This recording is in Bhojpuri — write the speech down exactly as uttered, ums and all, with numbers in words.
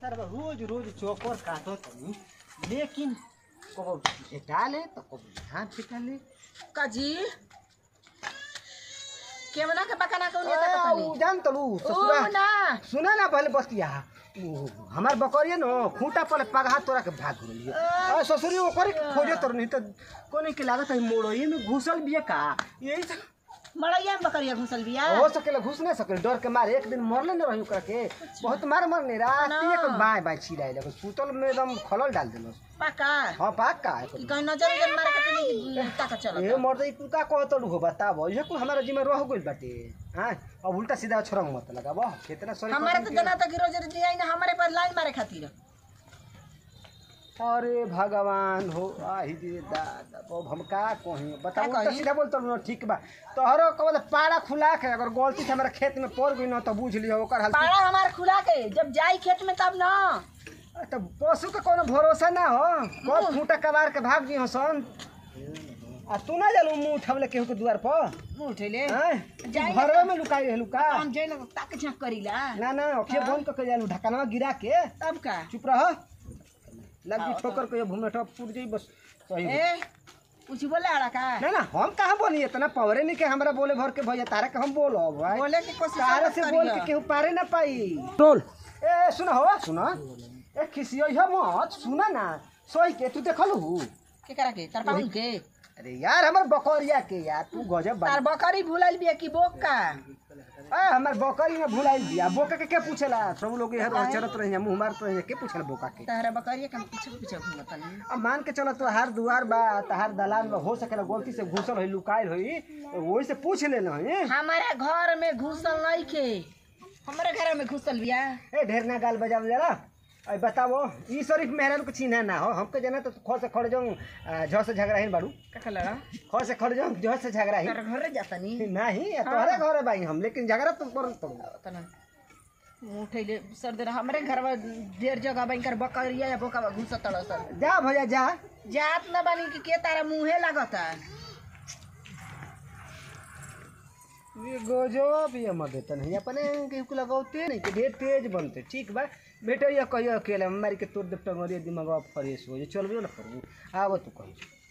सर रोज रोज चौकर काटो तनी लेकिन कबो भेटा ले तो कबो यहाँ भेटा ले काजी केवना के बकना को नेता पता उ जान तलू ओ ना सुना ना पहले बतिया हमार बकरिया न खूंटा पर पगहा तोरा के भाग गेलिए आ ससुरी ओकर खोजे तर नहीं त कोने के लागत है मोड़ोई में घुसल बिया का यही मड़ैया में बकरिया घुसल बिया हो सकेला घुस नहीं सके डर के मारे एक दिन मरले न रही करके बहुत मार मरने रात एक बाय बाय छिड़ाई लगे सुतल में एकदम खलल डाल देलस पक्का हां पक्का कि कहीं नजर नजर मार के नहीं ताका चलत ए मर्दै कुका कहत हो बताबो ये कुल हमारा जिम्मे रह गइल बाटे हां अब उल्टा सीधा छोरंग मत लगाबो कितना सॉरी हमारे तो जना तक रोज रोज आई ना हमारे पर लाइन मारे खातिर अरे भगवान हो आही दे दादा अब हम का कहि बताओ उल्टा सीधा बोल तो ठीक बा तोहरो कबल पाड़ा खुला के अगर गलती से हमारा खेत में पड़ गई न तो बुझ लियो ओकर हाल पाड़ा हमार खुला के जब जाई खेत में तब ना तो पशु के कोनो भरोसा ना हो कब खूंटा कबार के भाग जी हसन आ तू ना जालू मुंह उठावले केहू के द्वार पर मुंह उठेले जाई घरे में लुकाई रहलू का हम जाई ना ताक झाक करीला ना ना अखे बंद करके जालू ढकनवा गिरा के तब का चुप रह लगी ठोकर के भूमि ठप पुर जाई बस सही ए कुछ बोले आड़ा का ना ना हम कहां बोली इतना पावरे नहीं के हमरा बोले भर के भैया तारा के हम बोलो भाई बोले की कोशिश तारा से बोल के केहू पारे ना पाई टोल ए सुन हो सुन ए खिसियो है मत सुना ना सोई के तू देखलू के करा के तार पाउन के अरे यार हमर बकरिया के यार तू गजब तार बकरी भुलाइल बिया की बोक का ए हमर बकरी में भुलाइल बिया बोका के के पूछेला सब लोग इधर चरत रहे मुंह मारत रहे के पूछल बोका के तारा बकरिया के पीछे पीछे घूमत नहीं अब मान के चलो तो हर दुआर बा तहार दलान में हो सकेला गलती से घुसल होई लुकाइल होई वही से पूछ लेना है हमारे घर में घुसल नहीं के हमारे घर में घुसल बिया ए ढेर ना गाल बजाव जरा अरे बताओ ई शरीफ मेहरान को चिन्ह ना हो हमके जाना तो खो से खड़ जाऊं झ से झगड़ा ही बाड़ू का लड़ा खो से खड़ जाऊं झ से झगड़ा ही तार घर जाता नहीं नहीं तोहरे घर है भाई हम लेकिन झगड़ा तुम कर तुम तना उठैले सर दे हमारे घर में ढेर जगह बैंकर बकरिया या बोका घुसत तड़ सर जा भैया जा जात ना बानी कि के तारा मुंहे लागता ये गोजो भी हम देता नहीं अपने के लगाते नहीं कि ढेर तेज बनते ठीक बा बेटा ये कहियो अकेले मारी के तोड़ दे टंगरिया दिमाग फ्रेश हो जे चलबे ना करू आव तू कहि